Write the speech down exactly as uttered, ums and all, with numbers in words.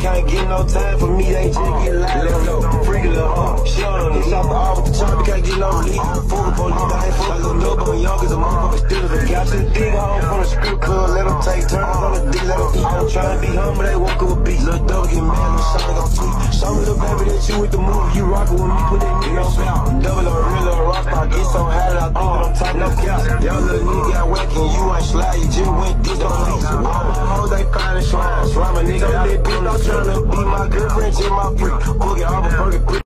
Can't get no time for me, they just get loud. Let go, freak little hoe. She on the shop off with the chopper, can't get no relief. Full of police, I ain't full of little but young as a motherfucker still a got this big home from the strip club, let them take turns on the dick, let them eat. I'm trying to be humble, they walk up a beat. Little dog get mad, little shot gon' tweet. Show me the baby that you with the move, you rockin' with me, put that nigga on bout. Double or real or rock, I get so high that I think that I'm top no cap. Y'all little nigga got whack and you ain't slide, you just went this on lease. All my hoes, they fine and slime. Slime a nigga, that bitch, I'm tryna be my girlfriend, just my freak. Book it off a burger, quick.